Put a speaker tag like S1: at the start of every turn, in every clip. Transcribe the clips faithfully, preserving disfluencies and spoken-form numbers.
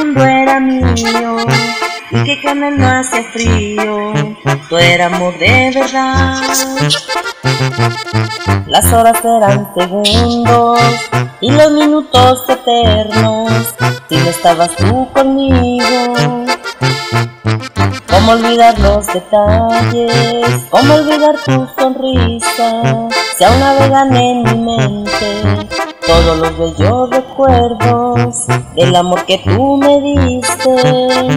S1: mundo era mío y que canal no hacía frío, tú eras amor de verdad. Las horas eran segundos y los minutos eternos si no estabas tú conmigo. ¿Cómo olvidar los detalles? ¿Cómo olvidar tu sonrisa? Si aún navegan en mi mente todos los bellos recuerdos del amor que tú me diste.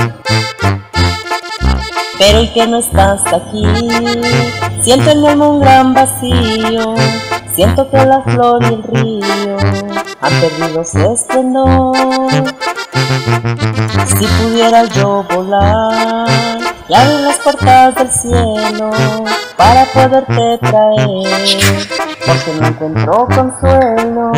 S1: Pero hoy que no estás aquí, siento en mi alma un gran vacío. Siento que la flor y el río han perdido su esplendor. Si pudiera yo volar y abrir las puertas del cielo para poderte traer, porque no encuentro consuelo.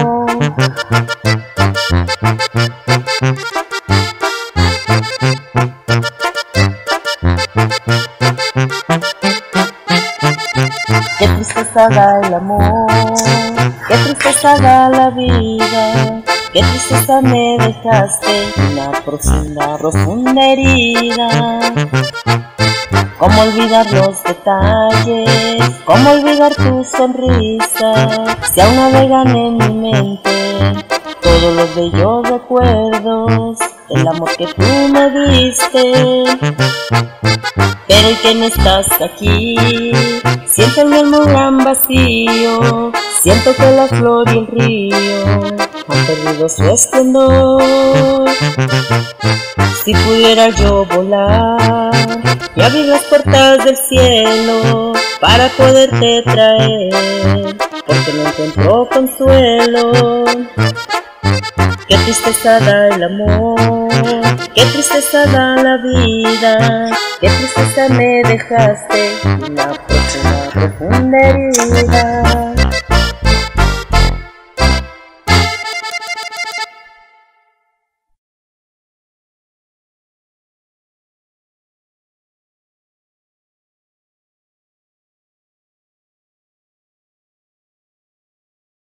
S1: Qué tristeza da el amor, qué tristeza da la vida, qué tristeza me dejaste una profunda, profunda herida. ¿Cómo olvidar los detalles? ¿Cómo olvidar tu sonrisa? Si aún navegan en mi mente todos los bellos recuerdos del amor que tú me diste. Pero hoy que no estás aquí, siento en mi alma un gran vacío. Siento que la flor y el río han perdido su esplendor. Si pudiera yo volar y abrir las puertas del cielo para poderte traer, porque no encuentro consuelo. Qué tristeza da el amor, qué tristeza da la vida, qué tristeza me dejaste una profunda, profunda herida.